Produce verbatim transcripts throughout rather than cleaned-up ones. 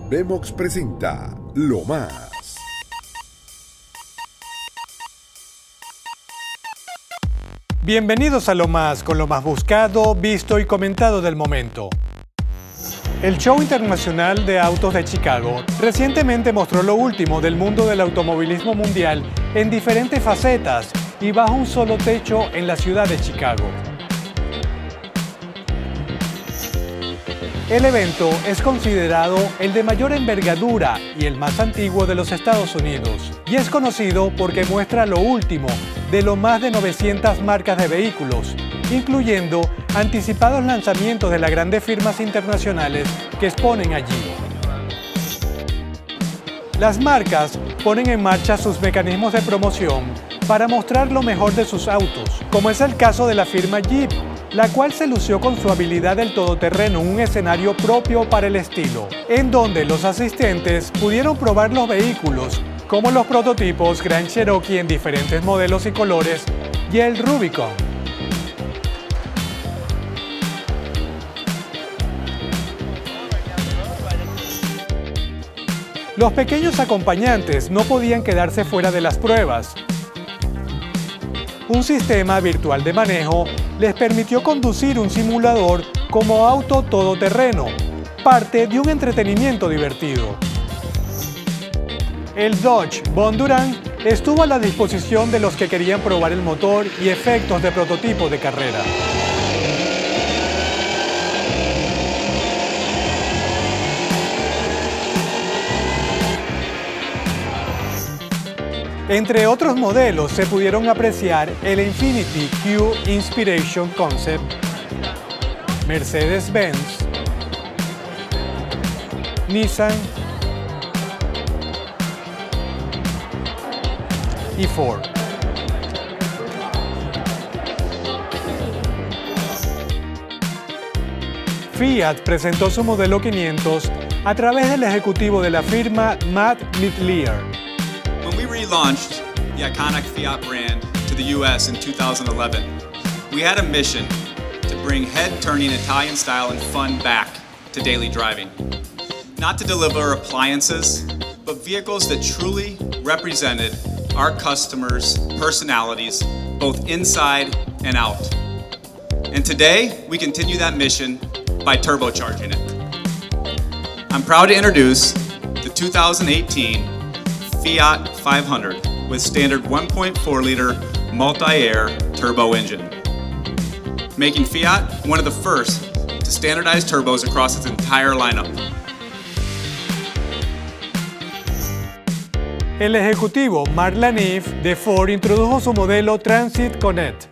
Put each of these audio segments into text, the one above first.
Vemox presenta Lo Más. Bienvenidos a Lo Más, con lo más buscado, visto y comentado del momento. El Show Internacional de Autos de Chicago recientemente mostró lo último del mundo del automovilismo mundial en diferentes facetas y bajo un solo techo en la ciudad de Chicago. El evento es considerado el de mayor envergadura y el más antiguo de los Estados Unidos, y es conocido porque muestra lo último de lo más de novecientas marcas de vehículos, incluyendo anticipados lanzamientos de las grandes firmas internacionales que exponen allí. Las marcas ponen en marcha sus mecanismos de promoción para mostrar lo mejor de sus autos, como es el caso de la firma Jeep, la cual se lució con su habilidad del todoterreno en un escenario propio para el estilo, en donde los asistentes pudieron probar los vehículos, como los prototipos Grand Cherokee en diferentes modelos y colores y el Rubicon. Los pequeños acompañantes no podían quedarse fuera de las pruebas. Un sistema virtual de manejo les permitió conducir un simulador como auto todoterreno, parte de un entretenimiento divertido. El Dodge Bondurant estuvo a la disposición de los que querían probar el motor y efectos de prototipo de carrera. Entre otros modelos se pudieron apreciar el Infiniti Q Inspiration Concept, Mercedes-Benz, Nissan y Ford. Fiat presentó su modelo quinientos a través del ejecutivo de la firma Matt Midlier. When we relaunched the iconic Fiat brand to the U S in two thousand eleven, we had a mission to bring head-turning Italian style and fun back to daily driving. Not to deliver appliances, but vehicles that truly represented our customers' personalities, both inside and out. And today, we continue that mission by turbocharging it. I'm proud to introduce the two thousand eighteen Fiat five hundred with standard one point four liter multi-air turbo engine, making Fiat one of the first to standardize turbos across its entire lineup. El ejecutivo Mark Laniff de Ford introdujo su modelo Transit Connect.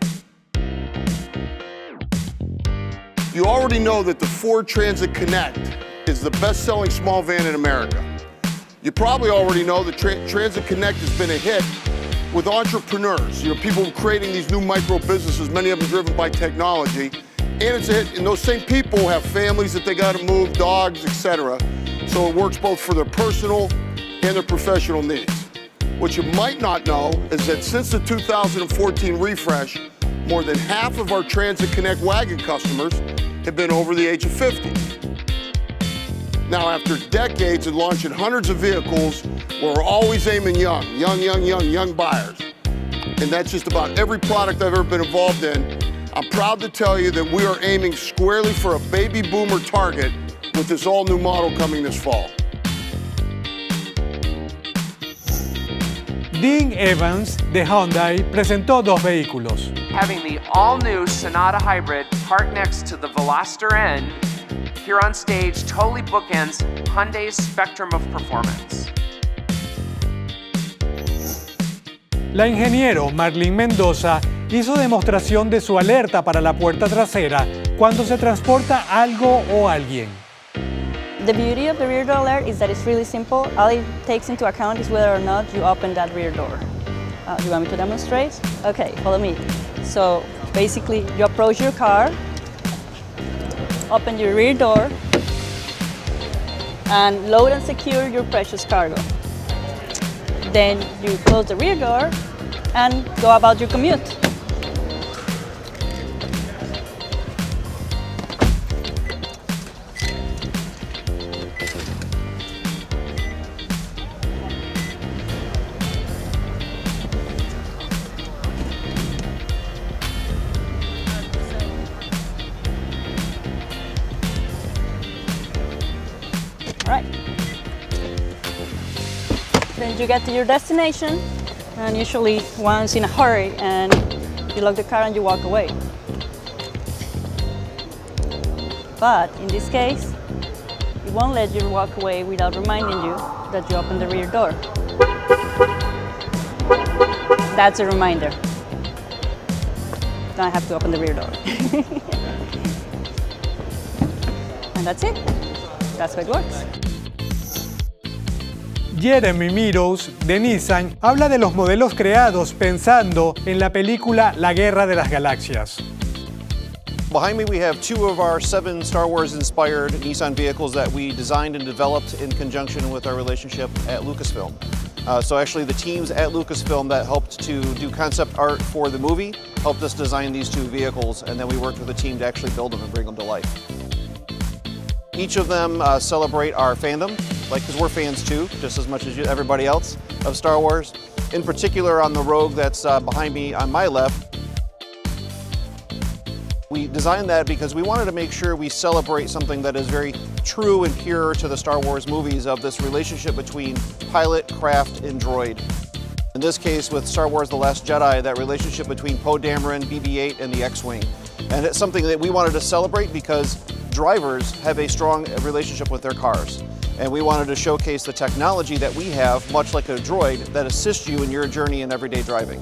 You already know that the Ford Transit Connect is the best-selling small van in America. You probably already know that Tra Transit Connect has been a hit with entrepreneurs, you know, people creating these new micro businesses, many of them driven by technology. And it's a hit, and those same people have families that they got to move, dogs, et cetera. So it works both for their personal and their professional needs. What you might not know is that since the two thousand fourteen refresh, more than half of our Transit Connect wagon customers have been over the age of fifty. Now, after decades of launching hundreds of vehicles, we're always aiming young, young, young, young, young buyers. And that's just about every product I've ever been involved in. I'm proud to tell you that we are aiming squarely for a baby boomer target with this all-new model coming this fall. Dean Evans de Hyundai presentó dos vehículos. Having the all-new Sonata Hybrid parked next to the Veloster N, here on stage totally bookends Hyundai's spectrum of performance. La ingeniero Marlene Mendoza hizo demostración de su alerta para la puerta trasera cuando se transporta algo o alguien. The beauty of the rear door alert is that it's really simple. All it takes into account is whether or not you open that rear door. Uh, you want me to demonstrate? Okay, follow me. So basically, you approach your car, open your rear door, and load and secure your precious cargo. Then you close the rear door and go about your commute. right. Then you get to your destination, and usually one's in a hurry, and you lock the car and you walk away. But in this case, it won't let you walk away without reminding you that you opened the rear door. That's a reminder. Don't have to open the rear door. And that's it. That's how it works. Jeremy Meadows, de Nissan, habla de los modelos creados pensando en la película La Guerra de las Galaxias. Behind me we have two of our seven Star Wars-inspired Nissan vehicles that we designed and developed in conjunction with our relationship at Lucasfilm. Uh, so actually the teams at Lucasfilm that helped to do concept art for the movie helped us design these two vehicles, and then we worked with the team to actually build them and bring them to life. Each of them uh, celebrate our fandom, like, because we're fans too, just as much as you, everybody else of Star Wars. In particular on the Rogue that's uh, behind me on my left, we designed that because we wanted to make sure we celebrate something that is very true and pure to the Star Wars movies, of this relationship between pilot, craft, and droid. In this case, with Star Wars The Last Jedi, that relationship between Poe Dameron, B B eight, and the X-Wing. And it's something that we wanted to celebrate because drivers have a strong relationship with their cars. And we wanted to showcase the technology that we have, much like a droid, that assists you in your journey in everyday driving.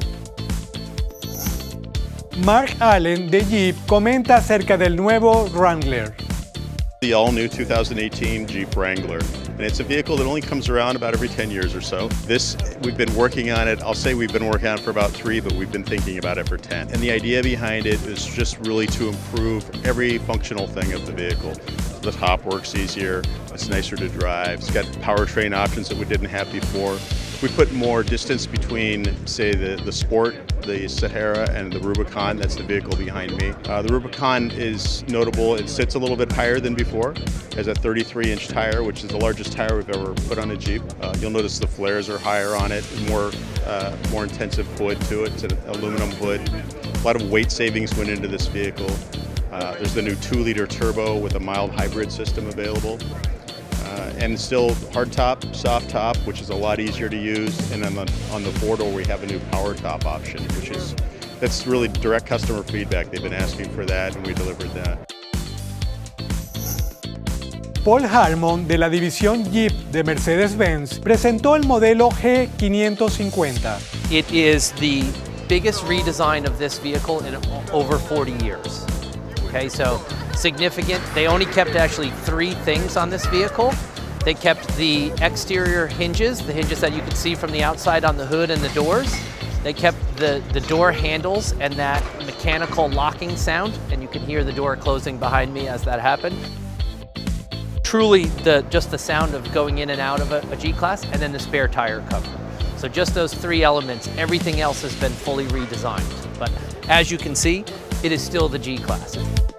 Mark Allen, de Jeep, comenta acerca del nuevo Wrangler. The all-new two thousand eighteen Jeep Wrangler, and it's a vehicle that only comes around about every ten years or so. This, we've been working on it, I'll say we've been working on it for about three, but we've been thinking about it for ten. And the idea behind it is just really to improve every functional thing of the vehicle. The top works easier, it's nicer to drive, it's got powertrain options that we didn't have before. We put more distance between, say, the, the Sport, the Sahara, and the Rubicon. That's the vehicle behind me. Uh, the Rubicon is notable. It sits a little bit higher than before. It has a thirty-three inch tire, which is the largest tire we've ever put on a Jeep. Uh, you'll notice the flares are higher on it, more, uh, more intensive hood to it. It's an aluminum hood. A lot of weight savings went into this vehicle. Uh, there's the new two liter turbo with a mild hybrid system available. Uh, and still hardtop, soft top, which is a lot easier to use. And then on, on the four-door, we have a new power top option, which is, that's really direct customer feedback. They've been asking for that, and we delivered that. Paul Harmon, de la división Jeep de Mercedes-Benz, presentó el modelo G quinientos cincuenta. It is the biggest redesign of this vehicle in over forty years. Okay, so significant. They only kept actually three things on this vehicle. They kept the exterior hinges, the hinges that you could see from the outside on the hood and the doors. They kept the, the door handles and that mechanical locking sound, and you can hear the door closing behind me as that happened. Truly the, just the sound of going in and out of a, a G-Class, and then the spare tire cover. So just those three elements, everything else has been fully redesigned. But as you can see, it is still the G-Class.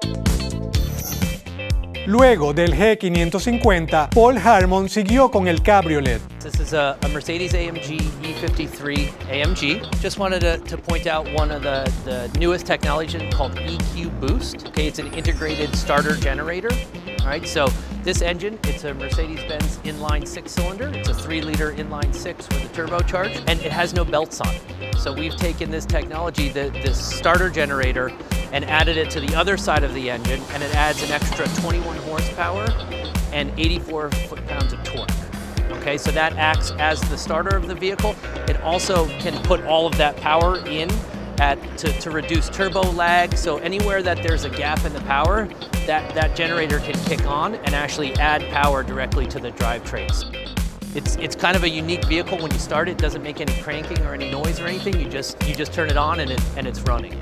Luego del G quinientos cincuenta, Paul Harmon siguió con el Cabriolet. This is a, a Mercedes A M G E fifty-three A M G. Just wanted to, to point out one of the, the newest technology called E Q Boost. Okay, it's an integrated starter generator. All right, so this engine, it's a Mercedes-Benz inline six-cylinder. It's a three liter inline six with a turbocharge, and it has no belts on it. So we've taken this technology, the, this starter generator, and added it to the other side of the engine, and it adds an extra twenty-one horsepower and eighty-four foot-pounds of torque. Okay, so that acts as the starter of the vehicle. It also can put all of that power in at, to, to reduce turbo lag. So anywhere that there's a gap in the power, that, that generator can kick on and actually add power directly to the drivetrains. It's, it's kind of a unique vehicle. When you start it, it doesn't make any cranking or any noise or anything. You just, you just turn it on and, it, and it's running.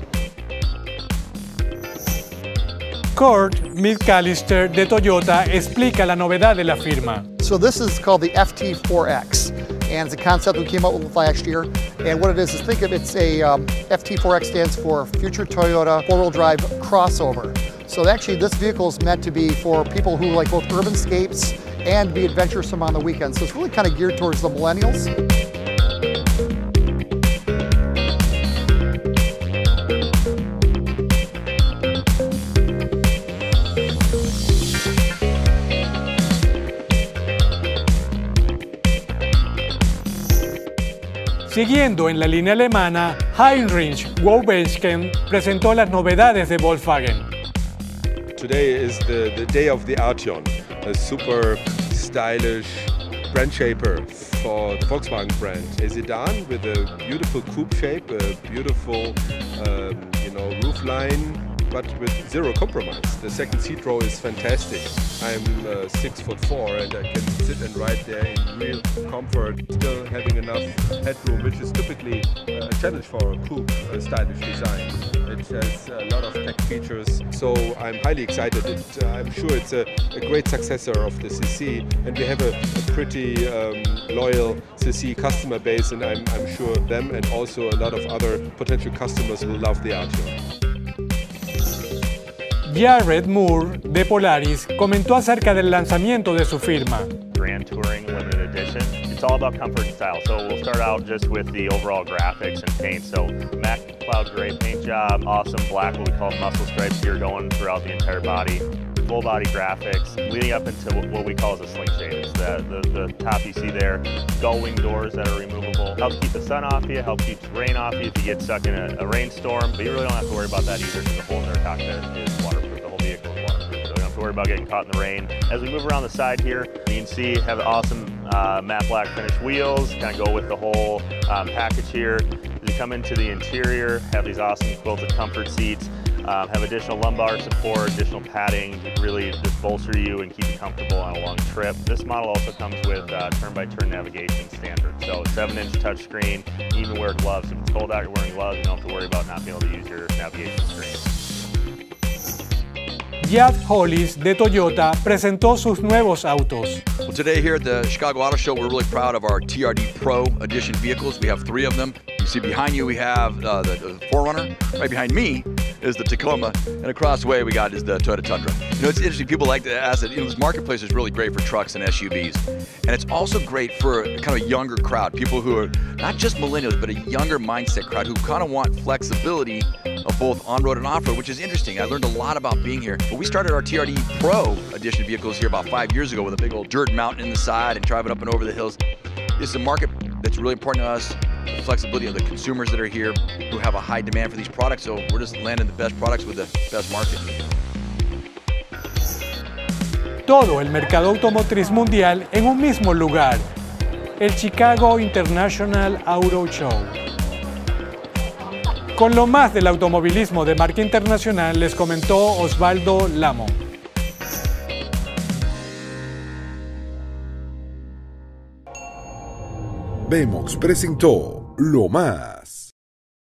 Kurt McAllister, de Toyota, explica la novedad de la firma. So this is called the F T four X, and it's a concept we came up with last year. And what it is is, think of it's a um, F T four X stands for Future Toyota Four-Wheel Drive Crossover. So actually, this vehicle is meant to be for people who like both urban escapes and be adventuresome on the weekend. So it's really kind of geared towards the millennials. Siguiendo en la línea alemana, Heinrich Wöbelchen presentó las novedades de Volkswagen. Today is the, the day of the Arteon, a super stylish brand shaper for the Volkswagen brand. A sedan with a beautiful coupe shape, a beautiful um, you know, roof line, but with zero compromise. The second seat row is fantastic. I'm uh, six foot four and I can sit and ride there in real comfort, still having enough headroom, which is typically a challenge for a coupe, a stylish design. It has a lot of tech features, so I'm highly excited. It, uh, I'm sure it's a, a great successor of the C C, and we have a, a pretty um, loyal C C customer base, and I'm, I'm sure them and also a lot of other potential customers will love the Arteon. Jared Moore, de Polaris, comentó acerca del lanzamiento de su firma. Grand Touring Limited Edition. It's all about comfort and style. So we'll start out just with the overall graphics and paint. So Mac Cloud Gray paint job, awesome black, what we call muscle stripes here going throughout the entire body. Full body graphics, leading up into what we call as a sling shade. It's the, the, the top you see there, gull wing doors that are removable. Helps keep the sun off you, helps keep the rain off you if you get stuck in a, a rainstorm, but you really don't have to worry about that either because the whole entire cockpit is waterproof. The whole vehicle is waterproof, so you don't have to worry about getting caught in the rain. As we move around the side here, you can see have awesome uh, matte black finish wheels, kind of go with the whole um, package here. As you come into the interior, have these awesome quilted comfort seats. Um, have additional lumbar support, additional padding to really just bolster you and keep you comfortable on a long trip. This model also comes with uh, turn-by-turn navigation standard. So seven inch touchscreen, you even wear gloves. If it's cold out, you're wearing gloves, you don't have to worry about not being able to use your navigation screen. Jack Hollis, de Toyota, presentó sus nuevos autos. Well, today here at the Chicago Auto Show, we're really proud of our T R D Pro Edition vehicles. We have three of them. You see behind you we have uh, the, the four runner. Right behind me is the Tacoma, and across the way we got is the Toyota Tundra. You know, it's interesting, people like to ask that, you know, this marketplace is really great for trucks and S U Vs. And it's also great for a kind of a younger crowd, people who are not just millennials, but a younger mindset crowd who kind of want flexibility of both on-road and off-road, which is interesting. I learned a lot about being here. But we started our T R D Pro Edition vehicles here about five years ago with a big old dirt mountain in the side and driving up and over the hills. This is a market that's really important to us. The flexibility of the consumers that are here who have a high demand for these products, so we're just landing the best products with the best market. Todo el mercado automotriz mundial en un mismo lugar, el Chicago International Auto Show. Con lo más del automovilismo de marca internacional les comentó Osvaldo Lamo. Vemox presentó Lo Más.